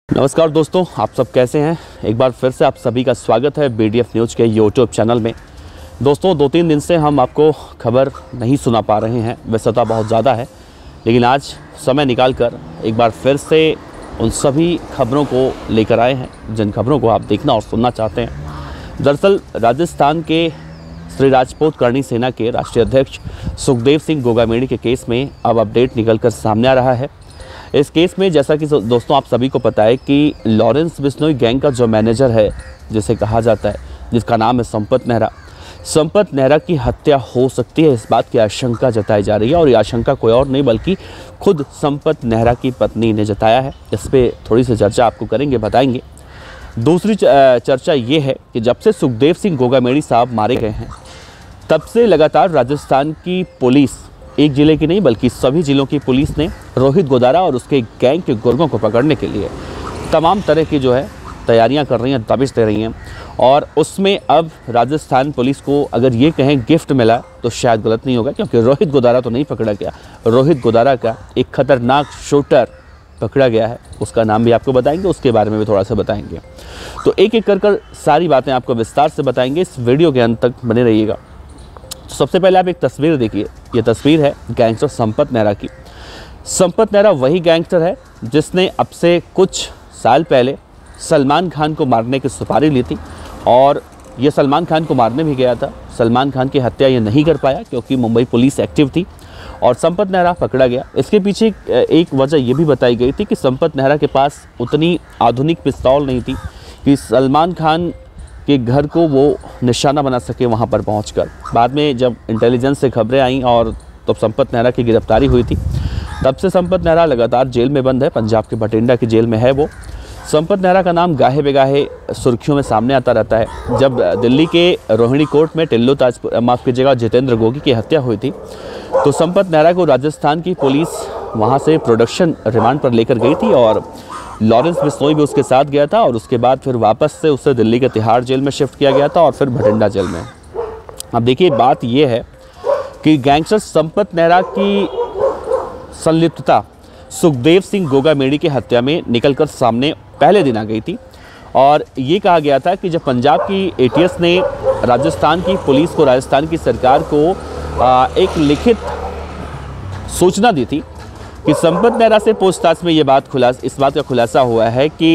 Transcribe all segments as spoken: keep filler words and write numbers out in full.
नमस्कार दोस्तों, आप सब कैसे हैं। एक बार फिर से आप सभी का स्वागत है बीडीएफ न्यूज़ के यूट्यूब चैनल में। दोस्तों, दो तीन दिन से हम आपको खबर नहीं सुना पा रहे हैं, व्यस्तता बहुत ज़्यादा है, लेकिन आज समय निकाल कर एक बार फिर से उन सभी खबरों को लेकर आए हैं जिन खबरों को आप देखना और सुनना चाहते हैं। दरअसल राजस्थान के श्री राजपूत करणी सेना के राष्ट्रीय अध्यक्ष सुखदेव सिंह गोगामेड़ी के केस में अब अपडेट निकल कर सामने आ रहा है। इस केस में जैसा कि दोस्तों आप सभी को पता है कि लॉरेंस बिश्नोई गैंग का जो मैनेजर है, जिसे कहा जाता है, जिसका नाम है संपत नेहरा, संपत नेहरा की हत्या हो सकती है, इस बात की आशंका जताई जा रही है। और ये आशंका कोई और नहीं बल्कि खुद संपत नेहरा की पत्नी ने जताया है। इस पर थोड़ी सी चर्चा आपको करेंगे, बताएंगे। दूसरी चर्चा ये है कि जब से सुखदेव सिंह गोगामेड़ी साहब मारे गए हैं, तब से लगातार राजस्थान की पुलिस, एक ज़िले की नहीं बल्कि सभी ज़िलों की पुलिस ने रोहित गोदारा और उसके गैंग के गुर्गों को पकड़ने के लिए तमाम तरह की जो है तैयारियां कर रही हैं, दबिश दे रही हैं। और उसमें अब राजस्थान पुलिस को अगर ये कहें गिफ्ट मिला तो शायद गलत नहीं होगा, क्योंकि रोहित गोदारा तो नहीं पकड़ा गया। रोहित गोदारा का एक खतरनाक शूटर पकड़ा गया है, उसका नाम भी आपको बताएंगे, उसके बारे में भी थोड़ा सा बताएंगे। तो एक एक कर कर सारी बातें आपको विस्तार से बताएंगे, इस वीडियो के अंत तक बने रहिएगा। तो सबसे पहले आप एक तस्वीर देखिए। ये तस्वीर है गैंगस्टर संपत नेहरा की। संपत नेहरा वही गैंगस्टर है जिसने अब से कुछ साल पहले सलमान खान को मारने की सुपारी ली थी, और ये सलमान खान को मारने भी गया था। सलमान खान की हत्या ये नहीं कर पाया क्योंकि मुंबई पुलिस एक्टिव थी और संपत नेहरा पकड़ा गया। इसके पीछे एक वजह ये भी बताई गई थी कि संपत नेहरा के पास उतनी आधुनिक पिस्तौल नहीं थी कि सलमान खान कि घर को वो निशाना बना सके वहाँ पर पहुँचकर। बाद में जब इंटेलिजेंस से खबरें आईं और तब तो संपत नेहरा की गिरफ्तारी हुई थी, तब से संपत नेहरा लगातार जेल में बंद है। पंजाब के बठिंडा की जेल में है वो। संपत नेहरा का नाम गाहे बेगाहे सुर्खियों में सामने आता रहता है। जब दिल्ली के रोहिणी कोर्ट में टिल्लू ताजपुर माफ़ कीजिएगा जितेंद्र गोगी की हत्या हुई थी, तो संपत नेहरा को राजस्थान की पुलिस वहाँ से प्रोडक्शन रिमांड पर लेकर गई थी और लॉरेंस बिश्नोई भी उसके साथ गया था। और उसके बाद फिर वापस से उसे दिल्ली के तिहाड़ जेल में शिफ्ट किया गया था और फिर बठिंडा जेल में। अब देखिए, बात यह है कि गैंगस्टर संपत नेहरा की संलिप्तता सुखदेव सिंह गोगामेड़ी की हत्या में निकलकर सामने पहले दिन आ गई थी। और ये कहा गया था कि जब पंजाब की एटीएस ने राजस्थान की पुलिस को, राजस्थान की सरकार को एक लिखित सूचना दी थी कि संपत नेहरा से पूछताछ में ये बात खुलासा इस बात का खुलासा हुआ है कि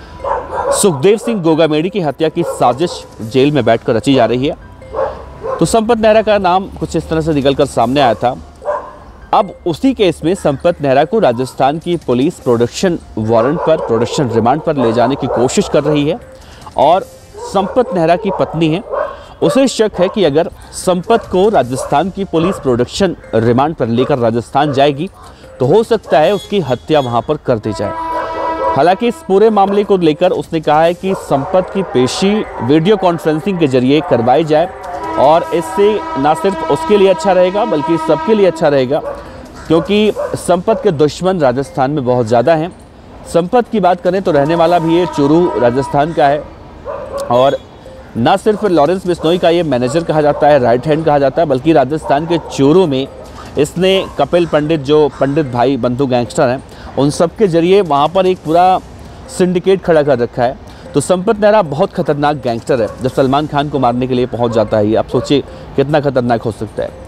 सुखदेव सिंह गोगामेड़ी की हत्या की साजिश जेल में बैठकर रची जा रही है, तो संपत नेहरा का नाम कुछ इस तरह से निकलकर सामने आया था। अब उसी केस में संपत नेहरा को राजस्थान की पुलिस प्रोडक्शन वारंट पर, प्रोडक्शन रिमांड पर ले जाने की कोशिश कर रही है। और संपत नेहरा की पत्नी है, उसे शक है कि अगर संपत को राजस्थान की पुलिस प्रोडक्शन रिमांड पर लेकर राजस्थान जाएगी तो हो सकता है उसकी हत्या वहां पर कर दी जाए। हालांकि इस पूरे मामले को लेकर उसने कहा है कि संपत की पेशी वीडियो कॉन्फ्रेंसिंग के जरिए करवाई जाए, और इससे ना सिर्फ उसके लिए अच्छा रहेगा बल्कि सबके लिए अच्छा रहेगा, क्योंकि संपत के दुश्मन राजस्थान में बहुत ज़्यादा हैं। संपत की बात करें तो रहने वाला भी ये चूरू राजस्थान का है, और ना सिर्फ लॉरेंस बिश्नोई का ये मैनेजर कहा जाता है, राइट हैंड कहा जाता है, बल्कि राजस्थान के चूरू में इसने कपिल पंडित, जो पंडित भाई बंधु गैंगस्टर हैं, उन सब के जरिए वहाँ पर एक पूरा सिंडिकेट खड़ा कर रखा है। तो संपत नेहरा बहुत खतरनाक गैंगस्टर है। जब सलमान खान को मारने के लिए पहुँच जाता है, आप सोचिए कितना खतरनाक हो सकता है।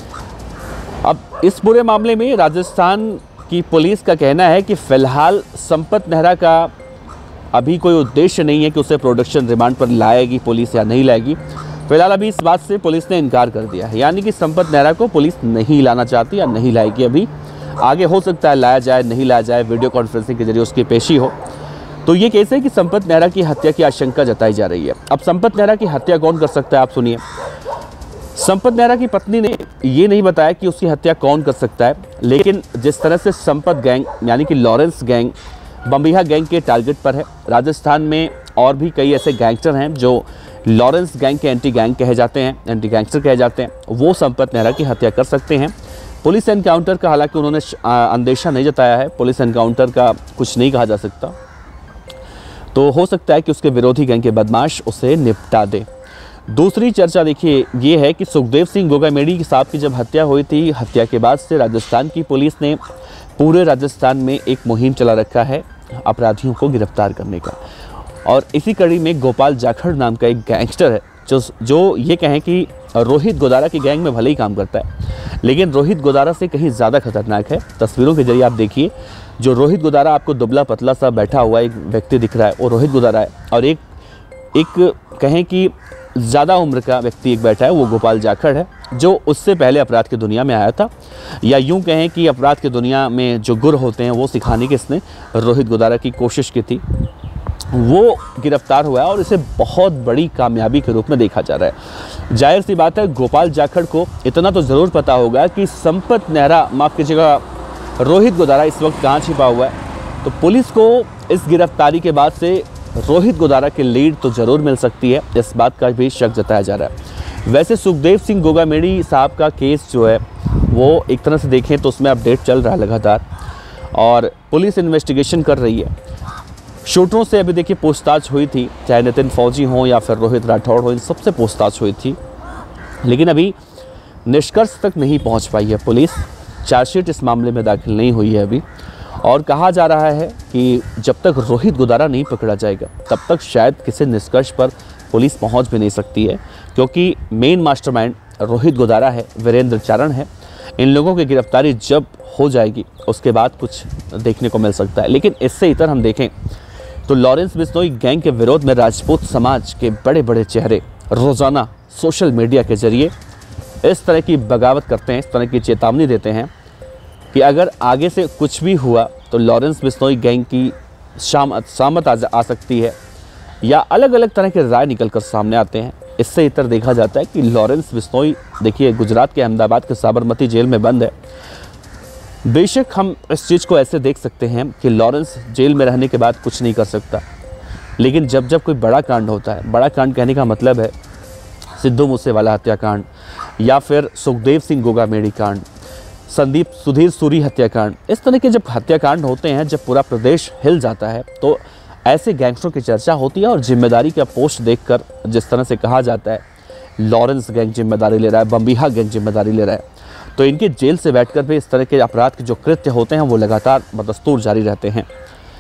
अब इस पूरे मामले में राजस्थान की पुलिस का कहना है कि फ़िलहाल संपत नेहरा का अभी कोई उद्देश्य नहीं है कि उसे प्रोडक्शन रिमांड पर लाएगी पुलिस या नहीं लाएगी। फिलहाल अभी इस बात से पुलिस ने इनकार कर दिया है, यानी कि संपत नेहरा को पुलिस नहीं लाना चाहती या नहीं लाएगी। अभी आगे हो सकता है लाया जाए, नहीं लाया जाए, वीडियो कॉन्फ्रेंसिंग के जरिए उसकी पेशी हो। तो ये केस है कि संपत नेहरा की हत्या की आशंका जताई जा रही है। अब संपत नेहरा की हत्या कौन कर सकता है, आप सुनिए। संपत नेहरा की पत्नी ने ये नहीं बताया कि उसकी हत्या कौन कर सकता है, लेकिन जिस तरह से संपत गैंग यानी कि लॉरेंस गैंग बम्बिहा गैंग के टारगेट पर है, राजस्थान में और भी कई ऐसे गैंगस्टर हैं जो लॉरेंस गैंग के एंटी गैंग कहे जाते हैं, एंटी गैंगस्टर कहे जाते हैं, वो संपत नेहरा की हत्या कर सकते हैं। पुलिस एनकाउंटर का हालांकि उन्होंने अंदेशा नहीं जताया है, पुलिस एनकाउंटर का कुछ नहीं कहा जा सकता, तो हो सकता है कि उसके विरोधी गैंग के बदमाश उसे निपटा दे। दूसरी चर्चा देखिए ये है कि सुखदेव सिंह गोगामेड़ी साहब की जब हत्या हुई थी, हत्या के बाद से राजस्थान की पुलिस ने पूरे राजस्थान में एक मुहिम चला रखा है अपराधियों को गिरफ्तार करने का। और इसी कड़ी में गोपाल जाखड़ नाम का एक गैंगस्टर है जो जो ये कहें कि रोहित गोदारा की गैंग में भले ही काम करता है, लेकिन रोहित गोदारा से कहीं ज़्यादा खतरनाक है। तस्वीरों के जरिए आप देखिए, जो रोहित गोदारा आपको दुबला पतला सा बैठा हुआ एक व्यक्ति दिख रहा है, वो रोहित गोदारा है। और एक एक कहें कि ज़्यादा उम्र का व्यक्ति एक बैठा है, वो गोपाल जाखड़ है, जो उससे पहले अपराध की दुनिया में आया था, या यूं कहें कि अपराध की दुनिया में जो गुर होते हैं वो सिखाने की इसने रोहित गोदारा की कोशिश की थी। वो गिरफ्तार हुआ है और इसे बहुत बड़ी कामयाबी के रूप में देखा जा रहा है। जाहिर सी बात है, गोपाल जाखड़ को इतना तो ज़रूर पता होगा कि संपत नेहरा, माफ़ कीजिएगा, रोहित गोदारा इस वक्त कहाँ छिपा हुआ है। तो पुलिस को इस गिरफ्तारी के बाद से रोहित गोदारा की लीड तो ज़रूर मिल सकती है, इस बात का भी शक जताया जा रहा है। वैसे सुखदेव सिंह गोगामेड़ी साहब का केस जो है वो एक तरह से देखें तो उसमें अपडेट चल रहा है लगातार, और पुलिस इन्वेस्टिगेशन कर रही है। शूटरों से अभी देखिए पूछताछ हुई थी, चाहे नितिन फौजी हो या फिर रोहित राठौड़ हो, इन सबसे पूछताछ हुई थी, लेकिन अभी निष्कर्ष तक नहीं पहुंच पाई है पुलिस। चार्जशीट इस मामले में दाखिल नहीं हुई है अभी, और कहा जा रहा है कि जब तक रोहित गोदारा नहीं पकड़ा जाएगा तब तक शायद किसी निष्कर्ष पर पुलिस पहुंच भी नहीं सकती है, क्योंकि मेन मास्टरमाइंड रोहित गोदारा है, वीरेंद्र चारण है। इन लोगों की गिरफ्तारी जब हो जाएगी उसके बाद कुछ देखने को मिल सकता है। लेकिन इससे इतर हम देखें तो लॉरेंस बिश्नोई गैंग के विरोध में राजपूत समाज के बड़े बड़े चेहरे रोज़ाना सोशल मीडिया के जरिए इस तरह की बगावत करते हैं, इस तरह की चेतावनी देते हैं कि अगर आगे से कुछ भी हुआ तो लॉरेंस बिश्नोई गैंग की शामत शामत आ, आ सकती है, या अलग अलग तरह के राय निकल कर सामने आते हैं। इससे इतर देखा जाता है कि लॉरेंस बिश्नोई देखिए गुजरात के अहमदाबाद के साबरमती जेल में बंद है। बेशक हम इस चीज़ को ऐसे देख सकते हैं कि लॉरेंस जेल में रहने के बाद कुछ नहीं कर सकता, लेकिन जब जब कोई बड़ा कांड होता है, बड़ा कांड कहने का मतलब है सिद्धू मूसेवाला हत्याकांड, या फिर सुखदेव सिंह गोगामेड़ी कांड, संदीप सुधीर सूरी हत्याकांड, इस तरह के जब हत्याकांड होते हैं, जब पूरा प्रदेश हिल जाता है, तो ऐसे गैंगस्टरों की चर्चा होती है। और जिम्मेदारी का पोस्ट देखकर जिस तरह से कहा जाता है लॉरेंस गैंग जिम्मेदारी ले रहा है, बम्बिहा गैंग जिम्मेदारी ले रहा है, तो इनके जेल से बैठकर भी इस तरह के अपराध के जो कृत्य होते हैं वो लगातार बदस्तूर जारी रहते हैं।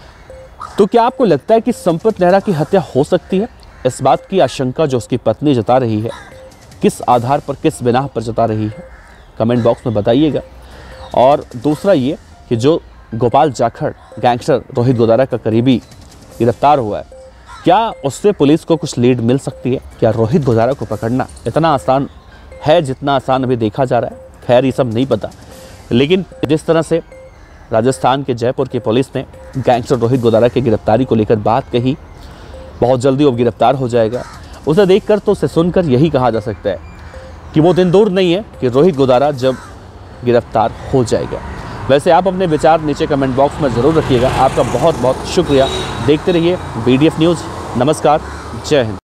तो क्या आपको लगता है कि संपत नेहरा की हत्या हो सकती है? इस बात की आशंका जो उसकी पत्नी जता रही है, किस आधार पर, किस बिना पर जता रही है, कमेंट बॉक्स में बताइएगा। और दूसरा ये कि जो गोपाल जाखड़ गैंगस्टर रोहित गोदारा का करीबी गिरफ्तार हुआ है, क्या उससे पुलिस को कुछ लीड मिल सकती है? क्या रोहित गोदारा को पकड़ना इतना आसान है जितना आसान अभी देखा जा रहा है? खैर ये सब नहीं पता, लेकिन जिस तरह से राजस्थान के जयपुर की पुलिस ने गैंगस्टर रोहित गोदारा की गिरफ्तारी को लेकर बात कही, बहुत जल्दी वो गिरफ्तार हो जाएगा, उसे देखकर तो उसे सुनकर यही कहा जा सकता है कि वो दिन दूर नहीं है कि रोहित गोदारा जब गिरफ्तार हो जाएगा। वैसे आप अपने विचार नीचे कमेंट बॉक्स में ज़रूर रखिएगा। आपका बहुत बहुत शुक्रिया। देखते रहिए बी डी एफ न्यूज़। नमस्कार, जय हिंद।